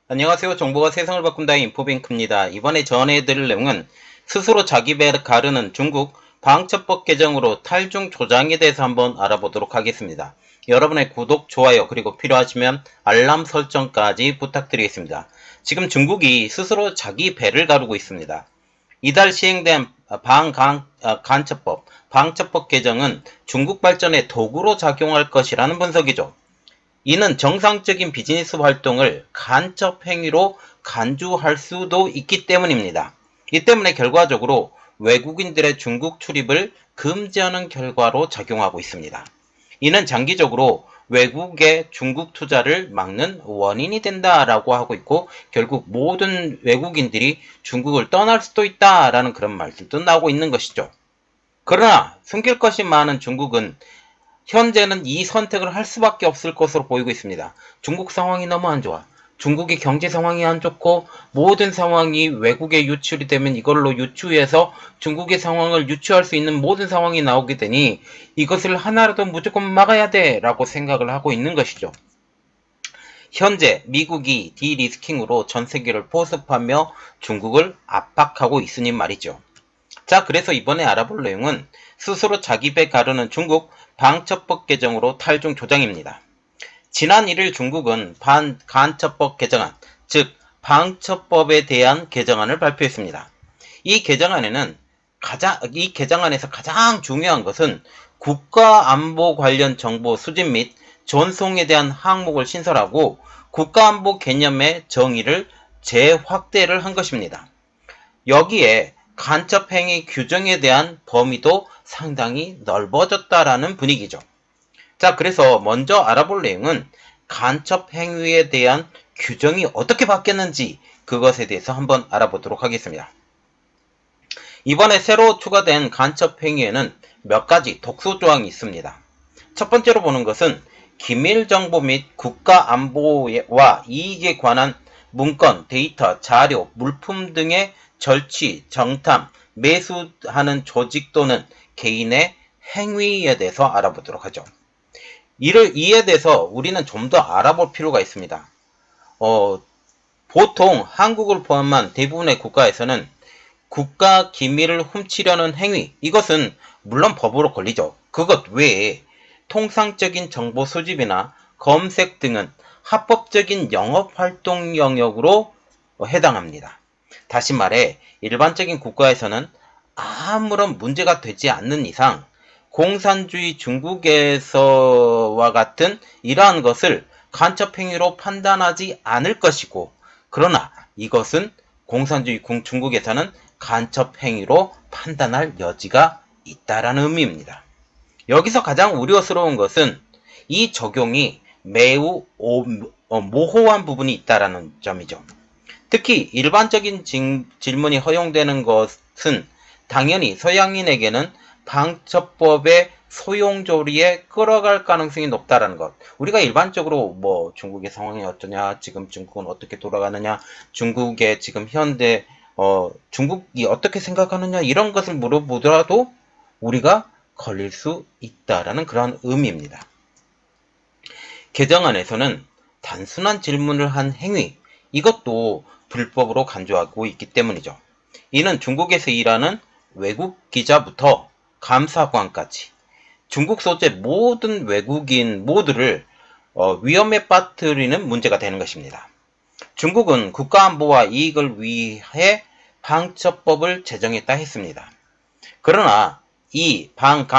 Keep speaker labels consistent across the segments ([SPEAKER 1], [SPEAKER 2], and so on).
[SPEAKER 1] 안녕하세요. 정보가 세상을 바꾼다 인포뱅크입니다. 이번에 전해드릴 내용은 스스로 자기 배를 가르는 중국 방첩법 개정으로 탈중 조장에 대해서 한번 알아보도록 하겠습니다. 여러분의 구독, 좋아요, 그리고 필요하시면 알람 설정까지 부탁드리겠습니다. 지금 중국이 스스로 자기 배를 가르고 있습니다. 이달 시행된 방첩법 개정은 중국 발전의 도구로 작용할 것이라는 분석이죠. 이는 정상적인 비즈니스 활동을 간첩 행위로 간주할 수도 있기 때문입니다. 이 때문에 결과적으로 외국인들의 중국 출입을 금지하는 결과로 작용하고 있습니다. 이는 장기적으로 외국의 중국 투자를 막는 원인이 된다라고 하고 있고, 결국 모든 외국인들이 중국을 떠날 수도 있다라는 그런 말들도 나오고 있는 것이죠. 그러나 숨길 것이 많은 중국은 현재는 이 선택을 할 수밖에 없을 것으로 보이고 있습니다. 중국 상황이 너무 안 좋아. 중국의 경제 상황이 안 좋고 모든 상황이 외국에 유출이 되면 이걸로 유추해서 중국의 상황을 유추할 수 있는 모든 상황이 나오게 되니 이것을 하나라도 무조건 막아야 돼 라고 생각을 하고 있는 것이죠. 현재 미국이 디리스킹으로 전 세계를 포섭하며 중국을 압박하고 있으니 말이죠. 자, 그래서 이번에 알아볼 내용은 스스로 자기 배 가르는 중국 방첩법 개정으로 탈중 조장입니다. 지난 1일 중국은 반간첩법 개정안, 즉 방첩법에 대한 개정안을 발표했습니다. 이 개정안에서 가장 중요한 것은 국가안보 관련 정보 수집 및 전송에 대한 항목을 신설하고 국가안보 개념의 정의를 재확대를 한 것입니다. 여기에 간첩행위 규정에 대한 범위도 상당히 넓어졌다라는 분위기죠. 자, 그래서 먼저 알아볼 내용은 간첩행위에 대한 규정이 어떻게 바뀌었는지 그것에 대해서 한번 알아보도록 하겠습니다. 이번에 새로 추가된 간첩행위에는 몇 가지 독소조항이 있습니다. 첫 번째로 보는 것은 기밀정보 및 국가안보와 이익에 관한 문건, 데이터, 자료, 물품 등의 절취, 정탐, 매수하는 조직 또는 개인의 행위에 대해서 알아보도록 하죠. 이에 대해서 우리는 좀 더 알아볼 필요가 있습니다. 보통 한국을 포함한 대부분의 국가에서는 국가 기밀을 훔치려는 행위, 이것은 물론 법으로 걸리죠. 그것 외에 통상적인 정보 수집이나 검색 등은 합법적인 영업활동 영역으로 해당합니다. 다시 말해 일반적인 국가에서는 아무런 문제가 되지 않는 이상 공산주의 중국에서와 같은 이러한 것을 간첩행위로 판단하지 않을 것이고, 그러나 이것은 공산주의 중국에서는 간첩행위로 판단할 여지가 있다라는 의미입니다. 여기서 가장 우려스러운 것은 이 적용이 매우 모호한 부분이 있다라는 점이죠. 특히 일반적인 질문이 허용되는 것은 당연히 서양인에게는 방첩법의 소용조리에 끌어갈 가능성이 높다라는 것. 우리가 일반적으로 뭐 중국의 상황이 어떠냐, 지금 중국은 어떻게 돌아가느냐, 중국의 지금 현대 중국이 어떻게 생각하느냐 이런 것을 물어보더라도 우리가 걸릴 수 있다라는 그런 의미입니다. 개정안에서는 단순한 질문을 한 행위, 이것도 불법으로 간주하고 있기 때문이죠. 이는 중국에서 일하는 외국 기자부터 감사관까지 중국 소재 모든 외국인 모두를 위험에 빠뜨리는 문제가 되는 것입니다. 중국은 국가안보와 이익을 위해 방첩법을 제정했다 했습니다. 그러나 이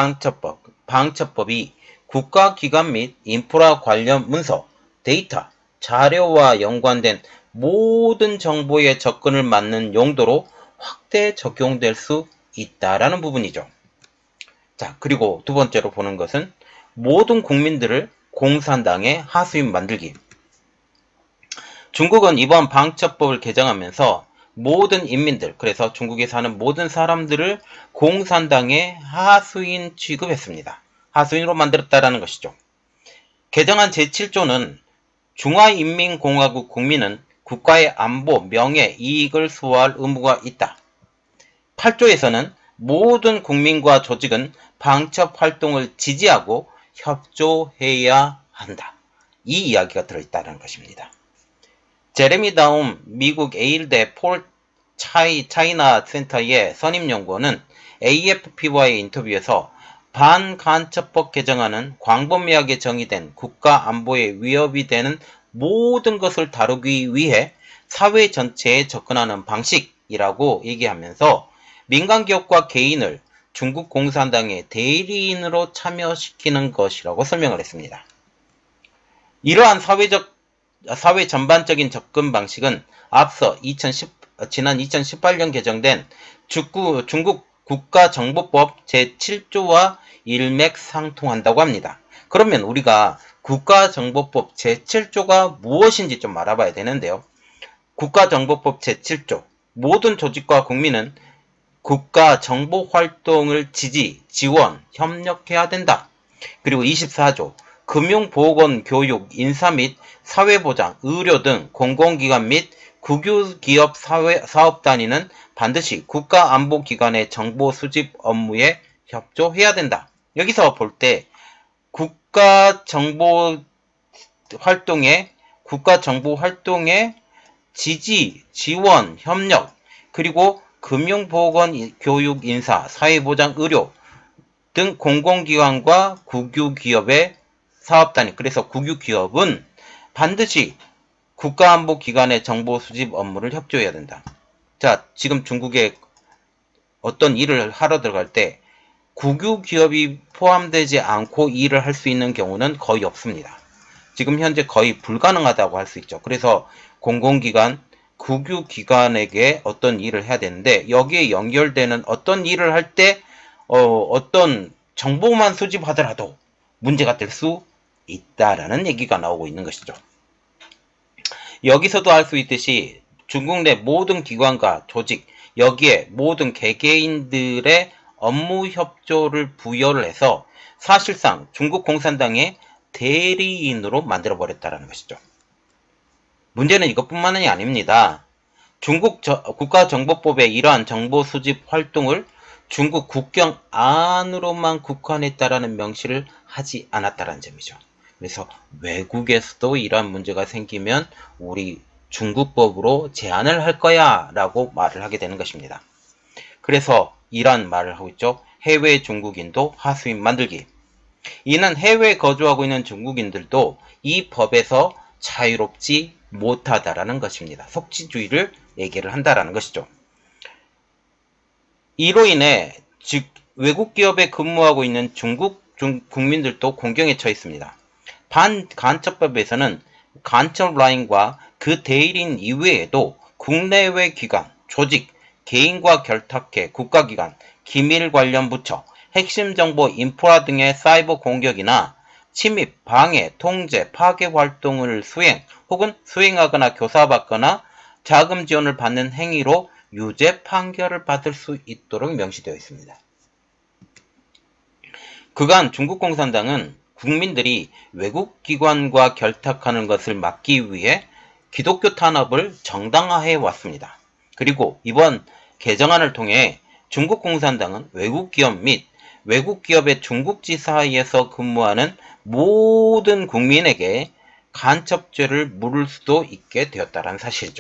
[SPEAKER 1] 방첩법이 국가기관 및 인프라 관련 문서, 데이터, 자료와 연관된 모든 정보의 접근을 막는 용도로 확대 적용될 수 있다라는 부분이죠. 자, 그리고 두 번째로 보는 것은 모든 국민들을 공산당의 하수인 만들기. 중국은 이번 방첩법을 개정하면서 모든 인민들, 그래서 중국에 사는 모든 사람들을 공산당의 하수인 취급했습니다. 하수인으로 만들었다라는 것이죠. 개정안 제7조는 중화인민공화국 국민은 국가의 안보, 명예, 이익을 수호할 의무가 있다. 8조에서는 모든 국민과 조직은 방첩 활동을 지지하고 협조해야 한다. 이 이야기가 들어있다는 것입니다. 제레미 다움 미국 에일대 폴 차이나 센터의 선임연구원은 AFP와의 인터뷰에서 반간첩법 개정안은 광범위하게 정의된 국가 안보에 위협이 되는 모든 것을 다루기 위해 사회 전체에 접근하는 방식이라고 얘기하면서 민간 기업과 개인을 중국 공산당의 대리인으로 참여시키는 것이라고 설명을 했습니다. 이러한 사회 전반적인 접근 방식은 앞서 지난 2018년 개정된 중국 국가정보법 제7조와 일맥상통한다고 합니다. 그러면 우리가 국가정보법 제7조가 무엇인지 좀 알아봐야 되는데요. 국가정보법 제7조, 모든 조직과 국민은 국가정보활동을 지지, 지원, 협력해야 된다. 그리고 24조, 금융보건, 교육, 인사 및 사회보장, 의료 등 공공기관 및 국유기업 사업단위는 반드시 국가안보기관의 정보 수집 업무에 협조해야 된다. 여기서 볼 때 국가정보활동의 지지, 지원, 협력, 그리고 금융보건, 교육, 인사, 사회보장, 의료 등 공공기관과 국유기업의 사업단위, 그래서 국유기업은 반드시 국가안보기관의 정보 수집 업무를 협조해야 된다. 자, 지금 중국에 어떤 일을 하러 들어갈 때 국유기업이 포함되지 않고 일을 할 수 있는 경우는 거의 없습니다. 지금 현재 거의 불가능하다고 할 수 있죠. 그래서 공공기관, 국유기관에게 어떤 일을 해야 되는데 여기에 연결되는 어떤 일을 할 때 어떤 정보만 수집하더라도 문제가 될 수 있다라는 얘기가 나오고 있는 것이죠. 여기서도 알 수 있듯이 중국 내 모든 기관과 조직, 여기에 모든 개개인들의 업무 협조를 부여를 해서 사실상 중국 공산당의 대리인으로 만들어버렸다는 것이죠. 문제는 이것뿐만이 아닙니다. 중국 국가정보법의 이러한 정보 수집 활동을 중국 국경 안으로만 국한했다라는 명시를 하지 않았다는 점이죠. 그래서 외국에서도 이러한 문제가 생기면 우리 중국법으로 제한을 할 거야 라고 말을 하게 되는 것입니다. 그래서 이러한 말을 하고 있죠. 해외 중국인도 하수인 만들기. 이는 해외에 거주하고 있는 중국인들도 이 법에서 자유롭지 못하다라는 것입니다. 속지주의를 얘기를 한다라는 것이죠. 이로 인해 즉 외국 기업에 근무하고 있는 중국 국민들도 공경에 처했습니다. 반간첩법에서는 간첩 라인과 그 대리인 이외에도 국내외 기관, 조직, 개인과 결탁해 국가기관, 기밀 관련 부처, 핵심 정보 인프라 등의 사이버 공격이나 침입, 방해, 통제, 파괴 활동을 수행 혹은 수행하거나 교사받거나 자금 지원을 받는 행위로 유죄 판결을 받을 수 있도록 명시되어 있습니다. 그간 중국 공산당은 국민들이 외국 기관과 결탁하는 것을 막기 위해 기독교 탄압을 정당화해 왔습니다. 그리고 이번 개정안을 통해 중국 공산당은 외국 기업 및 외국 기업의 중국지 사이에서 근무하는 모든 국민에게 간첩죄를 물을 수도 있게 되었다는 사실이죠.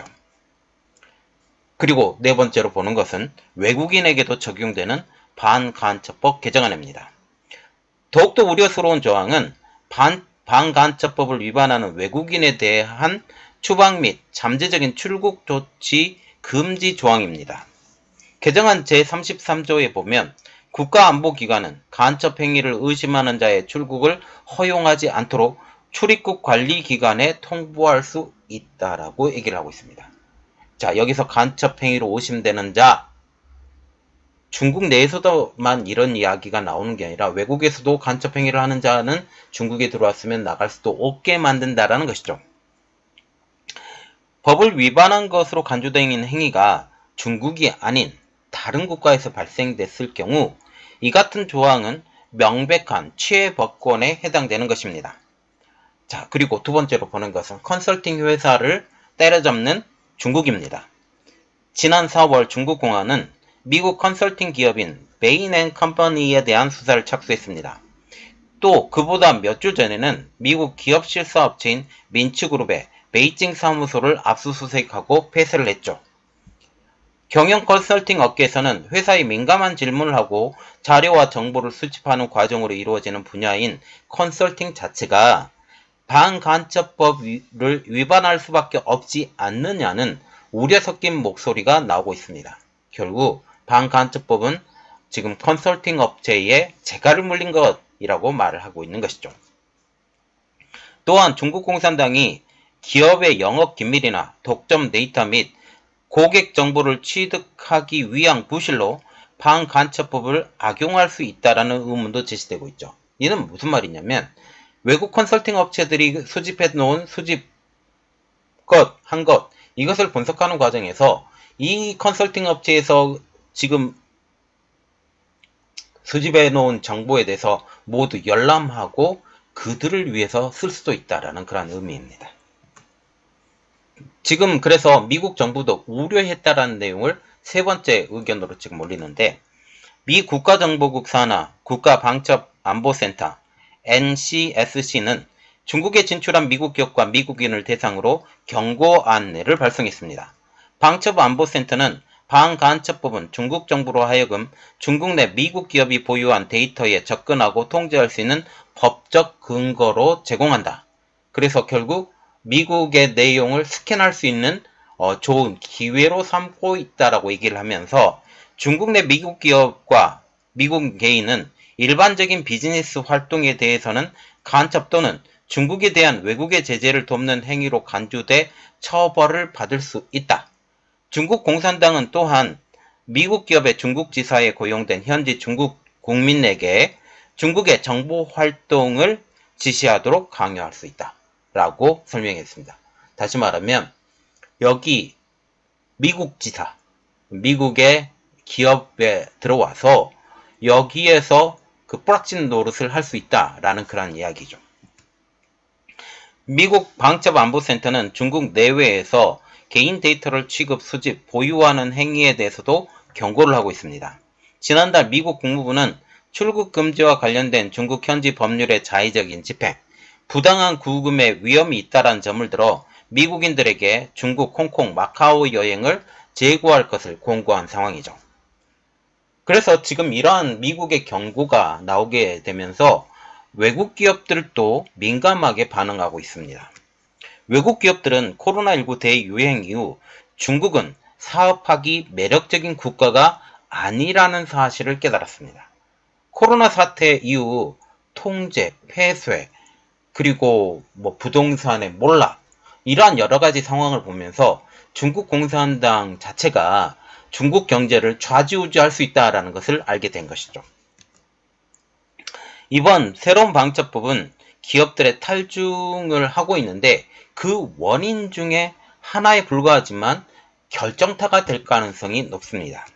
[SPEAKER 1] 그리고 네 번째로 보는 것은 외국인에게도 적용되는 반간첩법 개정안입니다. 더욱더 우려스러운 조항은 반간첩법을 위반하는 외국인에 대한 추방 및 잠재적인 출국 조치 금지 조항입니다. 개정안 제33조에 보면 국가안보기관은 간첩 행위를 의심하는 자의 출국을 허용하지 않도록 출입국 관리기관에 통보할 수 있다라고 얘기를 하고 있습니다. 자, 여기서 간첩 행위로 의심되는 자, 중국 내에서도만 이런 이야기가 나오는 게 아니라 외국에서도 간첩 행위를 하는 자는 중국에 들어왔으면 나갈 수도 없게 만든다라는 것이죠. 법을 위반한 것으로 간주되는 행위가 중국이 아닌 다른 국가에서 발생됐을 경우 이 같은 조항은 명백한 취해법권에 해당되는 것입니다. 자, 그리고 두 번째로 보는 것은 컨설팅 회사를 때려잡는 중국입니다. 지난 4월 중국 공안은 미국 컨설팅 기업인 베인 앤 컴퍼니에 대한 수사를 착수했습니다. 또 그보다 몇 주 전에는 미국 기업 실사업체인 민츠그룹의 베이징 사무소를 압수수색하고 폐쇄를 했죠. 경영 컨설팅 업계에서는 회사의 민감한 질문을 하고 자료와 정보를 수집하는 과정으로 이루어지는 분야인 컨설팅 자체가 반간첩법을 위반할 수밖에 없지 않느냐는 우려 섞인 목소리가 나오고 있습니다. 결국 반간첩법은 지금 컨설팅 업체에 재갈을 물린 것이라고 말을 하고 있는 것이죠. 또한 중국 공산당이 기업의 영업 기밀이나 독점 데이터 및 고객 정보를 취득하기 위한 부실로 반간첩법을 악용할 수 있다라는 의문도 제시되고 있죠. 이는 무슨 말이냐면 외국 컨설팅 업체들이 수집해 놓은 한 것, 이것을 분석하는 과정에서 이 컨설팅 업체에서 지금 수집해 놓은 정보에 대해서 모두 열람하고 그들을 위해서 쓸 수도 있다라는 그런 의미입니다. 지금 그래서 미국 정부도 우려했다라는 내용을 세 번째 의견으로 지금 올리는데, 미 국가정보국 산하 국가방첩안보센터 NCSC는 중국에 진출한 미국 기업과 미국인을 대상으로 경고 안내를 발송했습니다. 방첩안보센터는 반간첩법은 중국 정부로 하여금 중국 내 미국 기업이 보유한 데이터에 접근하고 통제할 수 있는 법적 근거로 제공한다. 그래서 결국 미국의 내용을 스캔할 수 있는 좋은 기회로 삼고 있다라고 얘기를 하면서 중국 내 미국 기업과 미국 개인은 일반적인 비즈니스 활동에 대해서는 간첩 또는 중국에 대한 외국의 제재를 돕는 행위로 간주돼 처벌을 받을 수 있다. 중국 공산당은 또한 미국 기업의 중국 지사에 고용된 현지 중국 국민에게 중국의 정보 활동을 지시하도록 강요할 수 있다. 라고 설명했습니다. 다시 말하면 여기 미국 지사, 미국의 기업에 들어와서 여기에서 그 뿌락치는 노릇을 할 수 있다라는 그런 이야기죠. 미국 방첩안보센터는 중국 내외에서 개인 데이터를 취급, 수집, 보유하는 행위에 대해서도 경고를 하고 있습니다. 지난달 미국 국무부는 출국 금지와 관련된 중국 현지 법률의 자의적인 집행, 부당한 구금의 위험이 있다는 점을 들어 미국인들에게 중국, 홍콩, 마카오 여행을 제고할 것을 공고한 상황이죠. 그래서 지금 이러한 미국의 경고가 나오게 되면서 외국 기업들도 민감하게 반응하고 있습니다. 외국 기업들은 코로나19 대유행 이후 중국은 사업하기 매력적인 국가가 아니라는 사실을 깨달았습니다. 코로나 사태 이후 통제, 폐쇄, 그리고 부동산의 몰락, 이러한 여러 가지 상황을 보면서 중국 공산당 자체가 중국 경제를 좌지우지할 수 있다는 것을 알게 된 것이죠. 이번 새로운 방첩법은 기업들의 탈중을 하고 있는데 그 원인 중에 하나에 불과하지만 결정타가 될 가능성이 높습니다.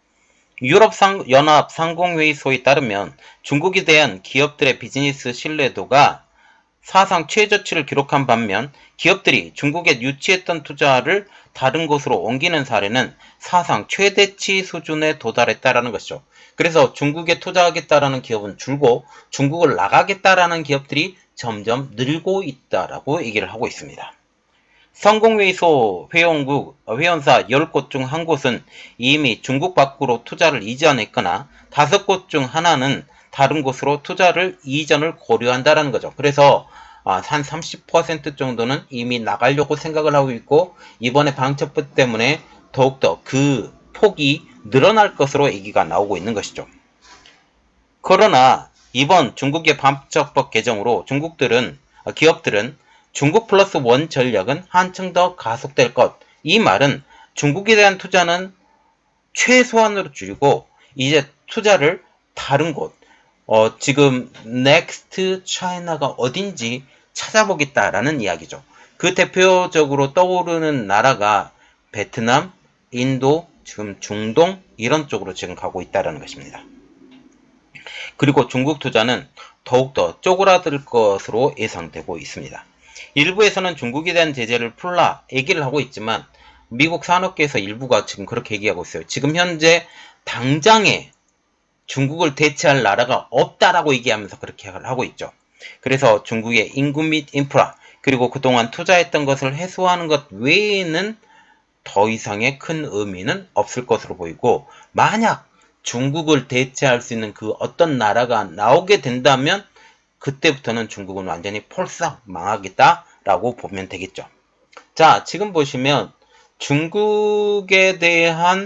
[SPEAKER 1] 유럽연합 상공회의소에 따르면 중국에 대한 기업들의 비즈니스 신뢰도가 사상 최저치를 기록한 반면 기업들이 중국에 유치했던 투자를 다른 곳으로 옮기는 사례는 사상 최대치 수준에 도달했다라는 것이죠. 그래서 중국에 투자하겠다라는 기업은 줄고 중국을 나가겠다라는 기업들이 점점 늘고 있다라고 얘기를 하고 있습니다. 성공회의소 회원사 10곳 중 한 곳은 이미 중국 밖으로 투자를 이전했거나 5곳 중 하나는 다른 곳으로 투자를 이전을 고려한다는 거죠. 그래서 한 30% 정도는 이미 나가려고 생각을 하고 있고 이번에 방첩법 때문에 더욱더 그 폭이 늘어날 것으로 얘기가 나오고 있는 것이죠. 그러나 이번 중국의 방첩법 개정으로 기업들은 중국 플러스 원 전략은 한층 더 가속될 것. 이 말은 중국에 대한 투자는 최소한으로 줄이고 이제 투자를 다른 곳, 지금 넥스트 차이나가 어딘지 찾아보겠다라는 이야기죠. 그 대표적으로 떠오르는 나라가 베트남, 인도, 지금 중동 이런 쪽으로 지금 가고 있다는 것입니다. 그리고 중국 투자는 더욱더 쪼그라들 것으로 예상되고 있습니다. 일부에서는 중국에 대한 제재를 풀라 얘기를 하고 있지만 미국 산업계에서 일부가 지금 그렇게 얘기하고 있어요. 지금 현재 당장에 중국을 대체할 나라가 없다라고 얘기하면서 그렇게 하고 있죠. 그래서 중국의 인구 및 인프라, 그리고 그동안 투자했던 것을 회수하는 것 외에는 더 이상의 큰 의미는 없을 것으로 보이고, 만약 중국을 대체할 수 있는 그 어떤 나라가 나오게 된다면 그때부터는 중국은 완전히 폴싹 망하겠다라고 보면 되겠죠. 자, 지금 보시면 중국에 대한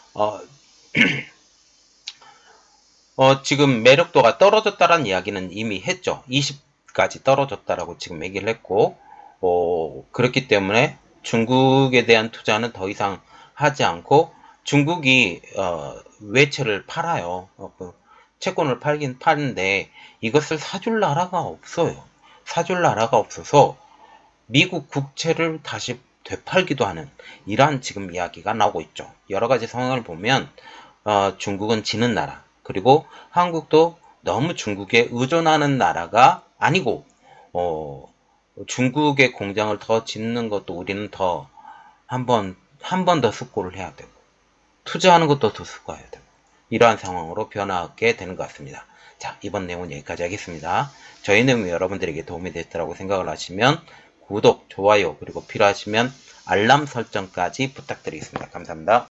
[SPEAKER 1] 지금 매력도가 떨어졌다라는 이야기는 이미 했죠. 20까지 떨어졌다라고 지금 얘기를 했고, 그렇기 때문에 중국에 대한 투자는 더 이상 하지 않고, 중국이 외채를 팔아요. 그 채권을 팔긴 파는데 이것을 사줄 나라가 없어요. 사줄 나라가 없어서 미국 국채를 다시 되팔기도 하는 이러한 지금 이야기가 나오고 있죠. 여러 가지 상황을 보면 중국은 지는 나라, 그리고 한국도 너무 중국에 의존하는 나라가 아니고 중국의 공장을 더 짓는 것도 우리는 더 한 번 더 숙고를 해야 되고, 투자하는 것도 더 숙고해야 되고, 이러한 상황으로 변하게 되는 것 같습니다. 자, 이번 내용은 여기까지 하겠습니다. 저희 내용이 여러분들에게 도움이 됐다고 생각을 하시면 구독, 좋아요, 그리고 필요하시면 알람 설정까지 부탁드리겠습니다. 감사합니다.